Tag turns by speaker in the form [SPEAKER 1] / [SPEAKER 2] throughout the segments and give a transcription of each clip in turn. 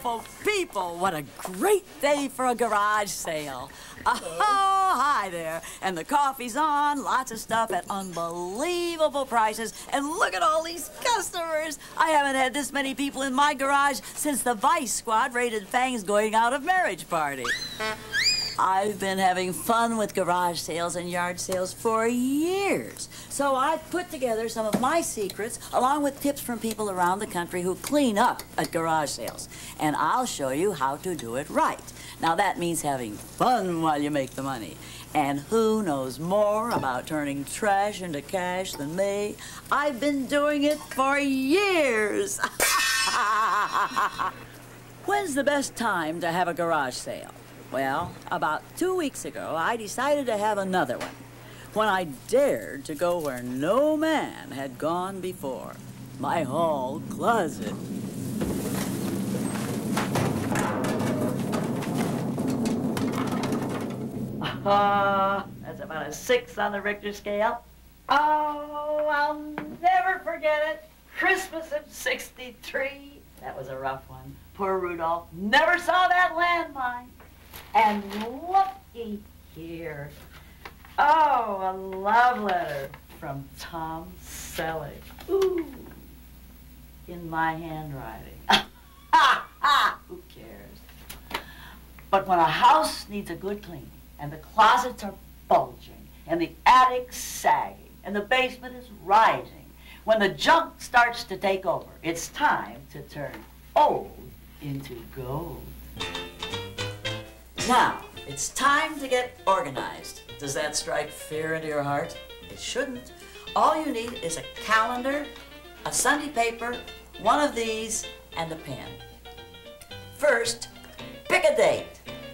[SPEAKER 1] beautiful people. What a great day for a garage sale. Oh, hi there. And the coffee's on, lots of stuff at unbelievable prices. And look at all these customers. I haven't had this many people in my garage since the Vice Squad raided Fang's going out of marriage party. I've been having fun with garage sales and yard sales for years. So I've put together some of my secrets along with tips from people around the country who clean up at garage sales. And I'll show you how to do it right. Now that means having fun while you make the money. And who knows more about turning trash into cash than me? I've been doing it for years. When's the best time to have a garage sale? Well, about 2 weeks ago, I decided to have another one, when I dared to go where no man had gone before, my hall closet. That's about a 6 on the Richter scale. Oh, I'll never forget it. Christmas of '63. That was a rough one. Poor Rudolph never saw that landmine. And looky here. Oh, a love letter from Tom Selleck. Ooh, in my handwriting. Who cares? But when a house needs a good cleaning, and the closets are bulging, and the attic's sagging, and the basement is rising, when the junk starts to take over, it's time to turn old into gold. Now, it's time to get organized. Does that strike fear into your heart? It shouldn't. All you need is a calendar, a Sunday paper, one of these, and a pen. First, pick a date.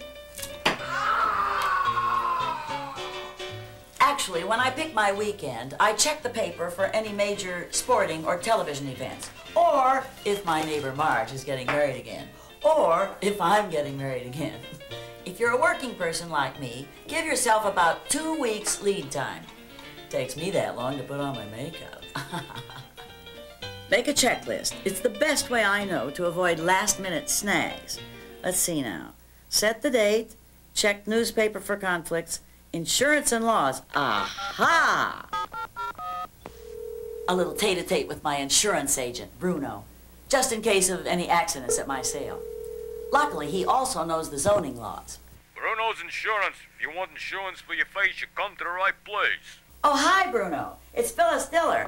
[SPEAKER 1] Actually, when I pick my weekend, I check the paper for any major sporting or television events, or if my neighbor Marge is getting married again, or if I'm getting married again. If you're a working person like me, give yourself about 2 weeks lead time. Takes me that long to put on my makeup. Make a checklist. It's the best way I know to avoid last-minute snags. Let's see now. Set the date, check newspaper for conflicts, insurance and laws. Aha! A little tete-a-tete with my insurance agent, Bruno, just in case of any accidents at my sale. Luckily, he also knows the zoning laws.
[SPEAKER 2] Bruno's Insurance. If you want insurance for your face, you come to the right place.
[SPEAKER 1] Oh, hi, Bruno. It's Phyllis Diller.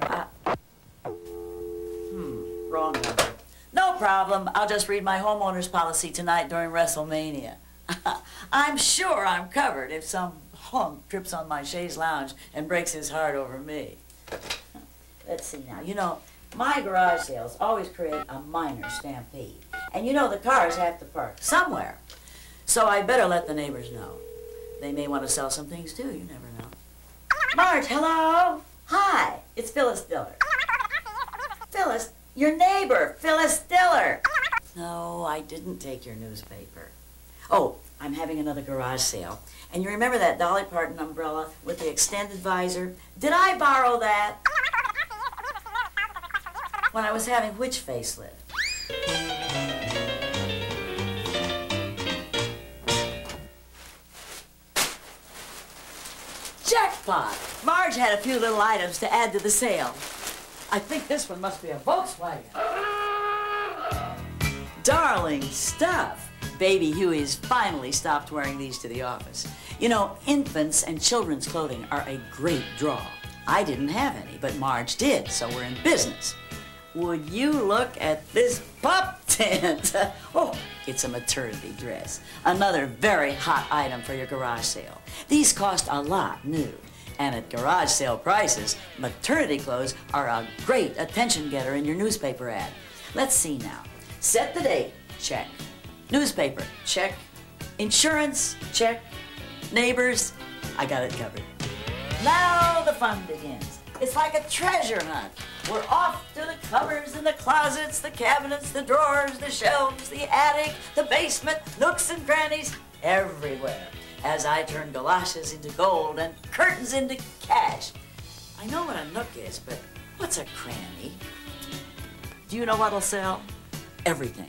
[SPEAKER 1] Wrong number. No problem. I'll just read my homeowner's policy tonight during WrestleMania. I'm sure I'm covered if some hunk trips on my chaise lounge and breaks his heart over me. Let's see now. You know, my garage sales always create a minor stampede. And you know the cars have to park somewhere. So I better let the neighbors know. They may want to sell some things too, you never know. Marge, hello? Hi, it's Phyllis Diller. Phyllis, your neighbor, Phyllis Diller. No, I didn't take your newspaper. Oh, I'm having another garage sale. And you remember that Dolly Parton umbrella with the extended visor? Did I borrow that? When I was having which facelift? Jackpot! Marge had a few little items to add to the sale. I think this one must be a Volkswagen. Darling stuff. Baby Huey's finally stopped wearing these to the office. You know, infants and children's clothing are a great draw. I didn't have any, but Marge did, so we're in business. Would you look at this pup tent? Oh, it's a maternity dress. Another very hot item for your garage sale. These cost a lot new. And at garage sale prices, maternity clothes are a great attention getter in your newspaper ad. Let's see now. Set the date, check. Newspaper, check. Insurance, check. Neighbors, I got it covered. Now the fun begins. It's like a treasure hunt. We're off to the cupboards and the closets, the cabinets, the drawers, the shelves, the attic, the basement, nooks and crannies, everywhere, as I turn galoshes into gold and curtains into cash. I know what a nook is, but what's a cranny? Do you know what'll sell? Everything.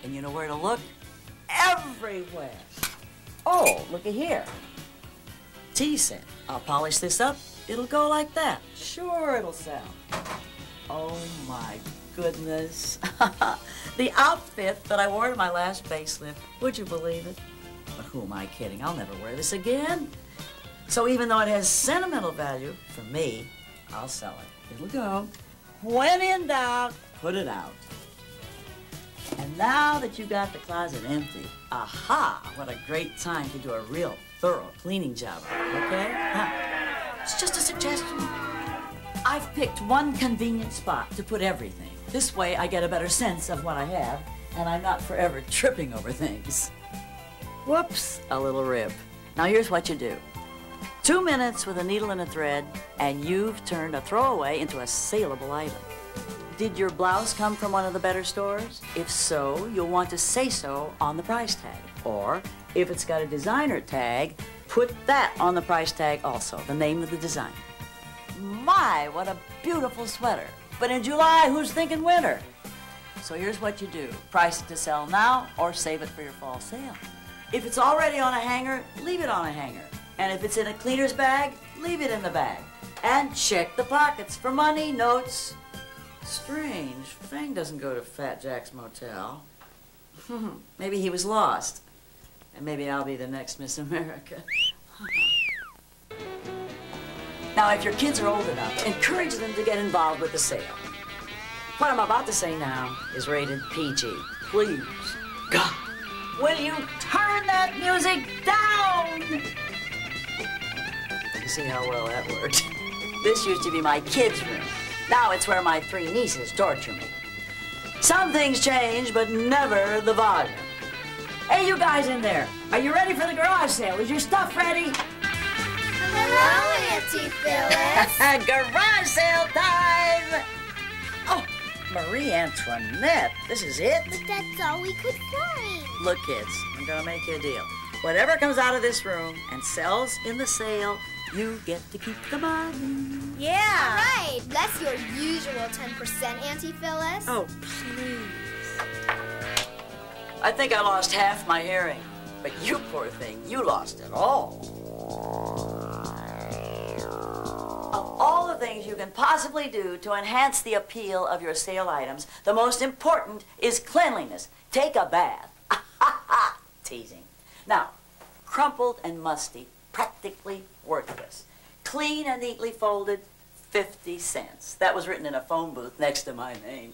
[SPEAKER 1] And you know where to look? Everywhere. Oh, looky here. Tea set. I'll polish this up. It'll go like that. Sure, it'll sell. Oh, my goodness. The outfit that I wore to my last facelift. Would you believe it? But who am I kidding? I'll never wear this again. So even though it has sentimental value, for me, I'll sell it. It'll go. When in doubt, put it out. And now that you got the closet empty, aha, what a great time to do a real thorough cleaning job, okay? It's just a suggestion. I've picked one convenient spot to put everything. This way I get a better sense of what I have, and I'm not forever tripping over things. Whoops, a little rib. Now here's what you do. 2 minutes with a needle and a thread, and you've turned a throwaway into a saleable item. Did your blouse come from one of the better stores? If so, you'll want to say so on the price tag. Or, if it's got a designer tag, put that on the price tag also, the name of the designer. My, what a beautiful sweater. But in July, who's thinking winter? So here's what you do. Price it to sell now or save it for your fall sale. If it's already on a hanger, leave it on a hanger. And if it's in a cleaner's bag, leave it in the bag. And check the pockets for money, notes. Strange, Fang doesn't go to Fat Jack's motel. Maybe he was lost. And maybe I'll be the next Miss America. Now, if your kids are old enough, encourage them to get involved with the sale. What I'm about to say now is rated PG. Please, God, will you turn that music down? You see how well that worked? This used to be my kids' room. Now it's where my 3 nieces torture me. Some things change, but never the volume. Hey, you guys in there, are you ready for the garage sale? Is your stuff ready?
[SPEAKER 3] Hello, Auntie Phyllis.
[SPEAKER 1] Garage sale time! Oh, Marie Antoinette, this is it?
[SPEAKER 3] But that's all we could find.
[SPEAKER 1] Look, kids, I'm gonna make you a deal. Whatever comes out of this room and sells in the sale, you get to keep the money.
[SPEAKER 3] Yeah. All right, that's your usual 10%, Auntie Phyllis.
[SPEAKER 1] Oh, please. I think I lost half my hearing, but you poor thing, you lost it all. Of all the things you can possibly do to enhance the appeal of your sale items, the most important is cleanliness. Take a bath. Teasing. Now, crumpled and musty, practically worthless. Clean and neatly folded, 50 cents. That was written in a phone booth next to my name.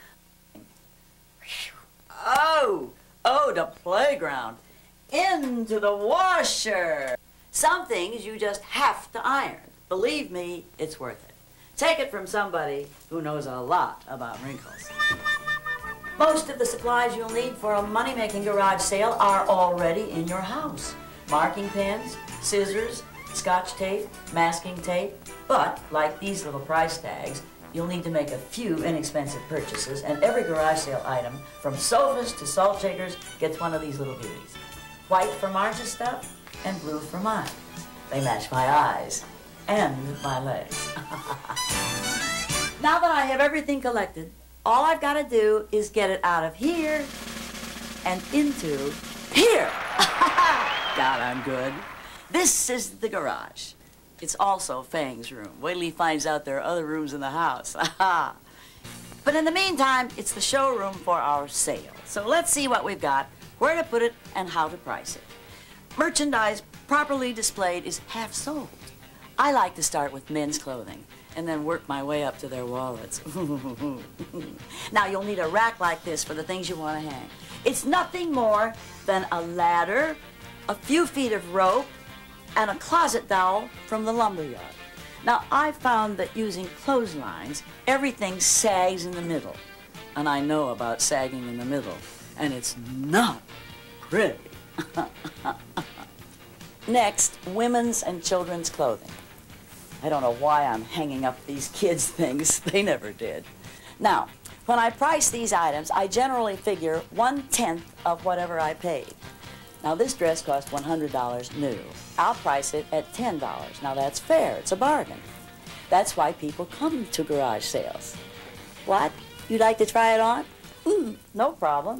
[SPEAKER 1] Oh, the playground. Into the washer. Some things you just have to iron. Believe me, it's worth it. Take it from somebody who knows a lot about wrinkles. Most of the supplies you'll need for a money-making garage sale are already in your house. Marking pens, scissors, Scotch tape, masking tape. But, like these little price tags, you'll need to make a few inexpensive purchases, and every garage sale item, from sofas to salt shakers, gets one of these little beauties. White for Marge's stuff, and blue for mine. They match my eyes and my legs. Now that I have everything collected, all I've got to do is get it out of here and into here. God, I'm good. This is the garage. It's also Fang's room. Wait till he finds out there are other rooms in the house. But in the meantime, it's the showroom for our sale. So let's see what we've got, where to put it, and how to price it. Merchandise properly displayed is half sold. I like to start with men's clothing and then work my way up to their wallets. Now, you'll need a rack like this for the things you want to hang. It's nothing more than a ladder, a few feet of rope, and a closet dowel from the lumberyard. Now, I found that using clotheslines, everything sags in the middle. And I know about sagging in the middle, and it's not pretty. Next, women's and children's clothing. I don't know why I'm hanging up these kids' things. They never did. Now, when I price these items, I generally figure 1/10 of whatever I paid. Now, this dress cost $100 new. I'll price it at $10. Now, that's fair. It's a bargain. That's why people come to garage sales. What? You'd like to try it on? No problem.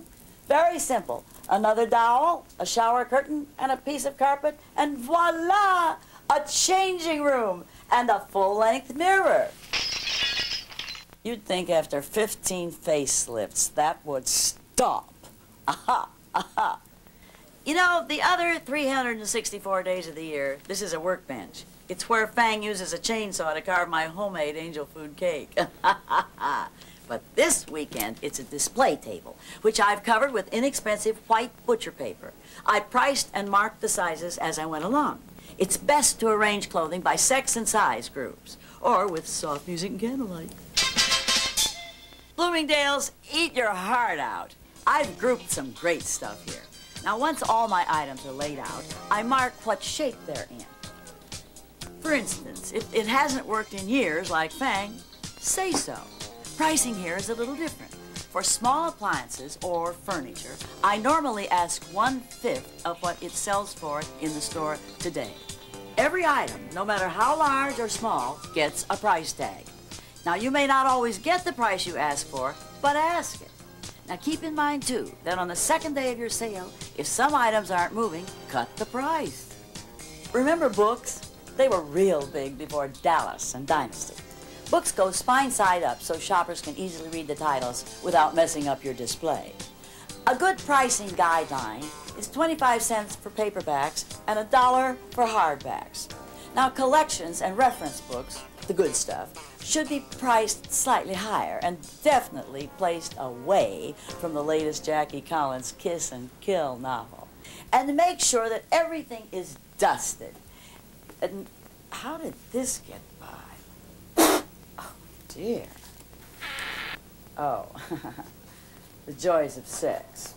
[SPEAKER 1] Very simple. Another dowel, a shower curtain, and a piece of carpet, and voila! A changing room and a full-length mirror. You'd think after 15 facelifts that would stop. Aha, aha. You know, the other 364 days of the year, this is a workbench. It's where Fang uses a chainsaw to carve my homemade angel food cake. But this weekend, it's a display table, which I've covered with inexpensive white butcher paper. I priced and marked the sizes as I went along. It's best to arrange clothing by sex and size groups, or with soft music and candlelight. Bloomingdale's, eat your heart out. I've grouped some great stuff here. Now, once all my items are laid out, I mark what shape they're in. For instance, if it hasn't worked in years like Fang, say so. Pricing here is a little different. For small appliances or furniture, I normally ask 1/5 of what it sells for in the store today. Every item, no matter how large or small, gets a price tag. Now, you may not always get the price you ask for, but ask it. Now, keep in mind, too, that on the second day of your sale, if some items aren't moving, cut the price. Remember books? They were real big before Dallas and Dynasty. Books go spine side up so shoppers can easily read the titles without messing up your display. A good pricing guideline is 25 cents for paperbacks and $1 for hardbacks. Now, collections and reference books, the good stuff, should be priced slightly higher and definitely placed away from the latest Jackie Collins Kiss and Kill novel. And make sure that everything is dusted. And how did this get by? Oh, dear. Oh, the joys of sex.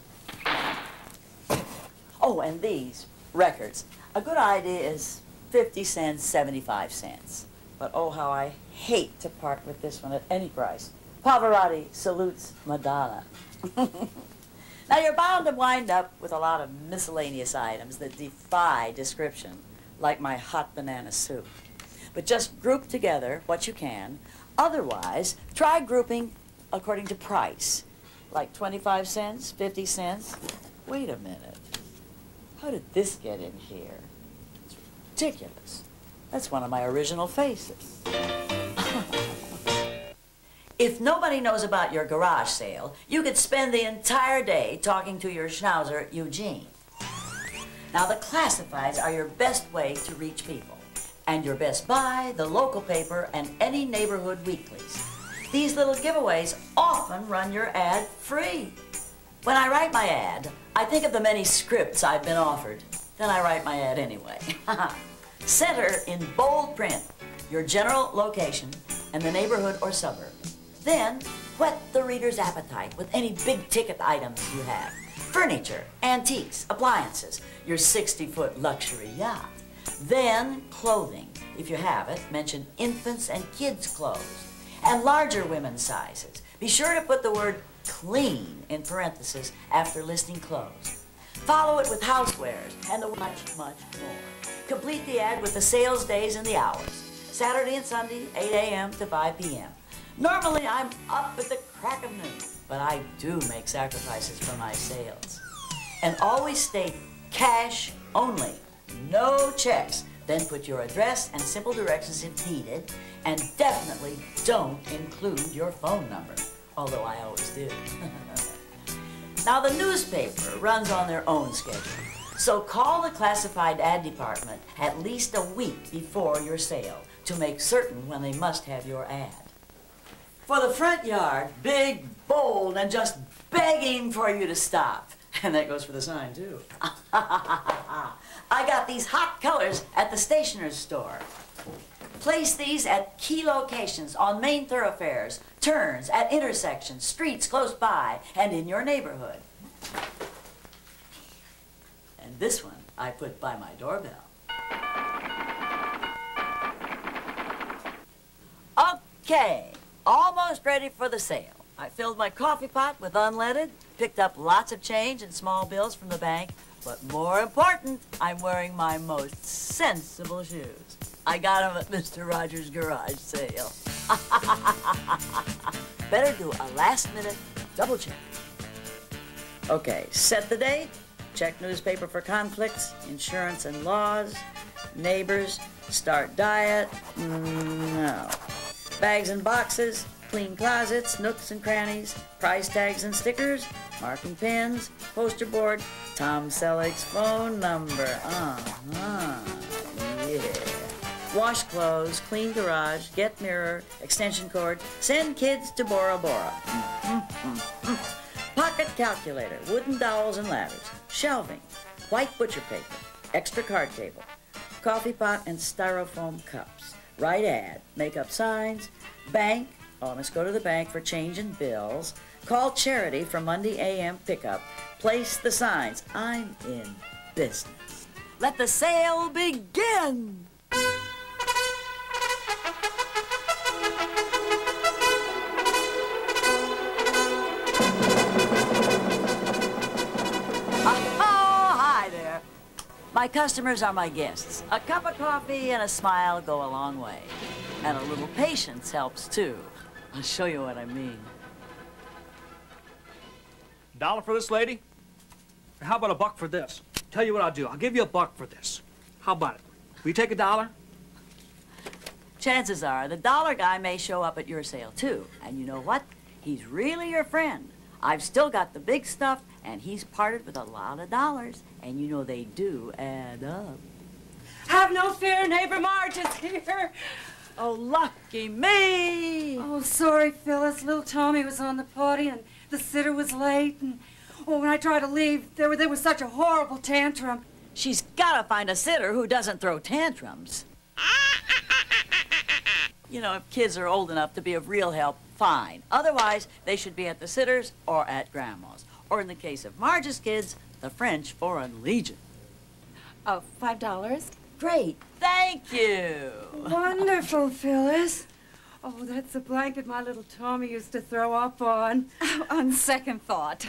[SPEAKER 1] Oh, and these records. A good idea is 50 cents, 75 cents. But oh, how I hate to part with this one at any price. Pavarotti salutes Madonna. Now, you're bound to wind up with a lot of miscellaneous items that defy description, like my hot banana soup. But just group together what you can. Otherwise, try grouping according to price, like 25 cents, 50 cents. Wait a minute. How did this get in here? It's ridiculous. That's one of my original faces. If nobody knows about your garage sale, you could spend the entire day talking to your schnauzer, Eugene. Now, the classifieds are your best way to reach people. And your Best Buy, the local paper, and any neighborhood weeklies. These little giveaways often run your ad free. When I write my ad, I think of the many scripts I've been offered. Then I write my ad anyway. Center in bold print your general location and the neighborhood or suburb. Then whet the reader's appetite with any big-ticket items you have. Furniture, antiques, appliances, your 60-foot luxury yacht. Then clothing. If you have it, mention infants and kids' clothes. And larger women's sizes. Be sure to put the word clean in parentheses after listing clothes. Follow it with housewares and much, much more. Complete the ad with the sales days and the hours. Saturday and Sunday, 8 a.m. to 5 p.m. Normally, I'm up at the crack of noon, but I do make sacrifices for my sales. And always state cash only, no checks. Then put your address and simple directions if needed, and definitely don't include your phone number, although I always do. Now, the newspaper runs on their own schedule, so call the classified ad department at least a week before your sale to make certain when they must have your ad. For the front yard, big, bold, and just begging for you to stop. And that goes for the sign, too. I got these hot colors at the stationer's store. Place these at key locations on main thoroughfares, turns, at intersections, streets close by, and in your neighborhood. And this one I put by my doorbell. Okay, almost ready for the sale. I filled my coffee pot with unleaded, picked up lots of change and small bills from the bank, but more important, I'm wearing my most sensible shoes. I got them at Mr. Rogers' garage sale. Better do a last-minute double check. Okay, set the date, check newspaper for conflicts, insurance and laws, neighbors, start diet, no. Bags and boxes, clean closets, nooks and crannies, price tags and stickers, marking pins, poster board, Tom Selleck's phone number, yeah. Wash clothes, clean garage, get mirror, extension cord, send kids to Bora Bora. Pocket calculator, wooden dowels and ladders, shelving, white butcher paper, extra card table, coffee pot and styrofoam cups, write ad, make up signs, bank, I must go to the bank for change and bills, call charity for Monday a.m. pickup, place the signs. I'm in business. Let the sale begin. My customers are my guests. A cup of coffee and a smile go a long way. And a little patience helps, too. I'll show you what I mean.
[SPEAKER 4] $1 for this lady? How about $1 for this? Tell you what I'll do. I'll give you $1 for this. How about it? Will you take $1?
[SPEAKER 1] Chances are the dollar guy may show up at your sale, too. And you know what? He's really your friend. I've still got the big stuff, and he's parted with a lot of dollars. And you know they do add up.
[SPEAKER 5] Have no fear, neighbor Marge is here.
[SPEAKER 1] Oh, lucky me!
[SPEAKER 5] Oh, sorry, Phyllis. Little Tommy was on the potty, and the sitter was late. And when I tried to leave, there was such a horrible tantrum.
[SPEAKER 1] She's got to find a sitter who doesn't throw tantrums. You know, if kids are old enough to be of real help, fine. Otherwise, they should be at the sitter's or at Grandma's. Or in the case of Marge's kids, the French Foreign Legion.
[SPEAKER 5] Oh, $5?
[SPEAKER 1] Great, thank you.
[SPEAKER 5] Wonderful, Phyllis. Oh, that's the blanket my little Tommy used to throw up on. On second thought.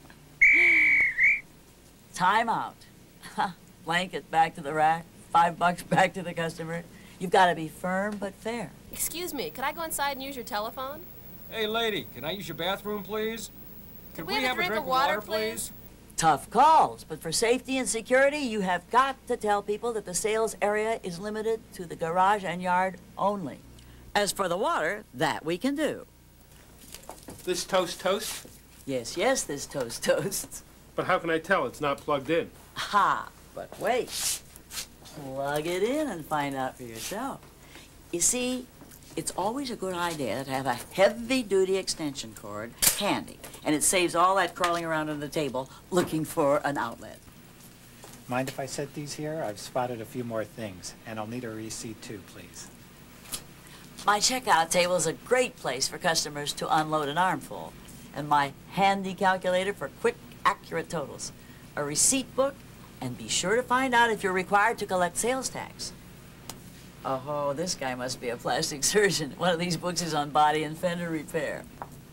[SPEAKER 1] Time out. Blanket back to the rack, $5 back to the customer. You've got to be firm but fair.
[SPEAKER 6] Excuse me, could I go inside and use your telephone?
[SPEAKER 7] Hey, lady, can I use your bathroom, please?
[SPEAKER 6] Could we have a drink of water, please?
[SPEAKER 1] Tough calls, but for safety and security, you have got to tell people that the sales area is limited to the garage and yard only. As for the water, that we can do.
[SPEAKER 8] This toast?
[SPEAKER 1] Yes, yes, this toast.
[SPEAKER 8] But how can I tell it's not plugged in?
[SPEAKER 1] Ha! But wait. Plug it in and find out for yourself. You see, it's always a good idea to have a heavy-duty extension cord handy, and it saves all that crawling around on the table looking for an outlet.
[SPEAKER 9] Mind if I set these here? I've spotted a few more things, and I'll need a receipt too, please.
[SPEAKER 1] My checkout table is a great place for customers to unload an armful, and my handy calculator for quick, accurate totals, a receipt book, and be sure to find out if you're required to collect sales tax. Oh, this guy must be a plastic surgeon. One of these books is on body and fender repair.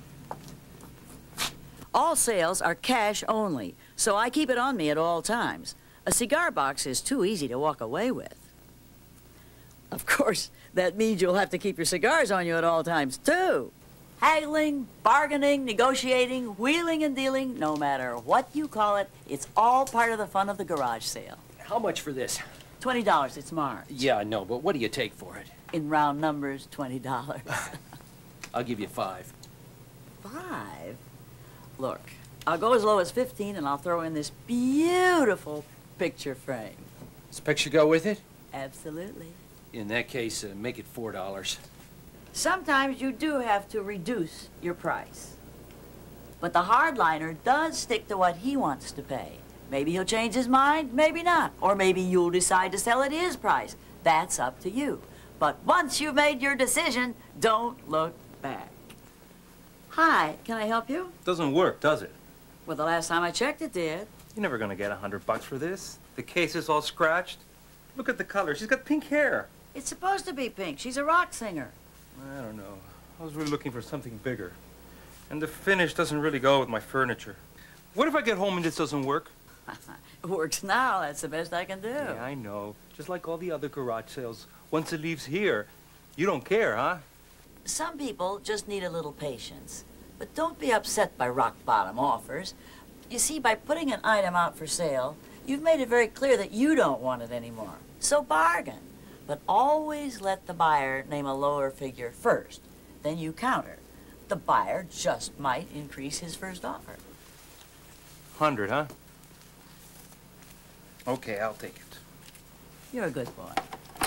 [SPEAKER 1] All sales are cash only, so I keep it on me at all times. A cigar box is too easy to walk away with. Of course, that means you'll have to keep your cigars on you at all times, too. Haggling, bargaining, negotiating, wheeling and dealing, no matter what you call it, it's all part of the fun of the garage sale.
[SPEAKER 10] How much for this?
[SPEAKER 1] $20, it's Marge.
[SPEAKER 10] Yeah, I know, but what do you take for it?
[SPEAKER 1] In round numbers, $20.
[SPEAKER 10] I'll give you 5.
[SPEAKER 1] 5? Look, I'll go as low as 15 and I'll throw in this beautiful picture frame.
[SPEAKER 10] Does the picture go with it?
[SPEAKER 1] Absolutely.
[SPEAKER 10] In that case, make it $4.
[SPEAKER 1] Sometimes you do have to reduce your price. But the hardliner does stick to what he wants to pay. Maybe he'll change his mind, maybe not. Or maybe you'll decide to sell at his price. That's up to you. But once you've made your decision, don't look back. Hi, can I help you?
[SPEAKER 11] Doesn't work, does it?
[SPEAKER 1] Well, the last time I checked, it did.
[SPEAKER 11] You're never gonna get $100 for this. The case is all scratched. Look at the color. She's got pink hair.
[SPEAKER 1] It's supposed to be pink. She's a rock singer.
[SPEAKER 11] I don't know. I was really looking for something bigger. And the finish doesn't really go with my furniture. What if I get home and this doesn't work?
[SPEAKER 1] It works now. That's the best I can do.
[SPEAKER 11] Yeah, I know. Just like all the other garage sales. Once it leaves here, you don't care, huh?
[SPEAKER 1] Some people just need a little patience. But don't be upset by rock-bottom offers. You see, by putting an item out for sale, you've made it very clear that you don't want it anymore. So bargain. But always let the buyer name a lower figure first. Then you counter. The buyer just might increase his first offer.
[SPEAKER 11] 100, huh? Okay, I'll take it.
[SPEAKER 1] You're a good boy.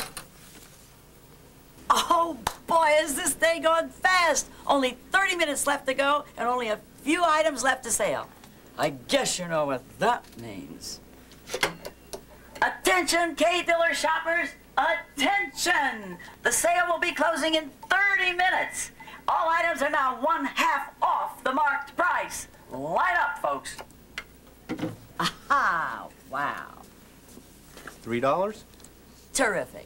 [SPEAKER 1] Oh, boy, is this day going fast. Only 30 minutes left to go and only a few items left to sell. I guess you know what that means. Attention, K. Diller shoppers. Attention! The sale will be closing in 30 minutes. All items are now 1/2 off the marked price. Line up, folks. Aha! Wow.
[SPEAKER 8] $3?
[SPEAKER 1] Terrific.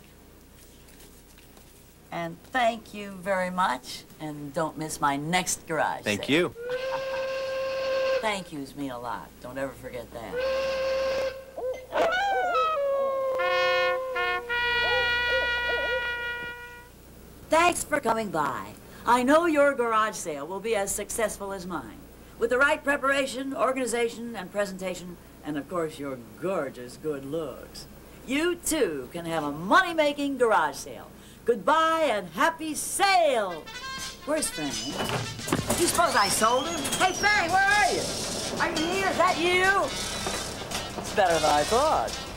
[SPEAKER 1] And thank you very much. And don't miss my next garage sale.
[SPEAKER 8] Thank you.
[SPEAKER 1] Thank yous mean a lot. Don't ever forget that. Thanks for coming by. I know your garage sale will be as successful as mine. With the right preparation, organization, and presentation, and of course your gorgeous good looks, you too can have a money-making garage sale. Goodbye and happy sale! Where's Fang? Do you suppose I sold him? Hey, Fang, where are you? Are you here? Is that you? It's better than I thought.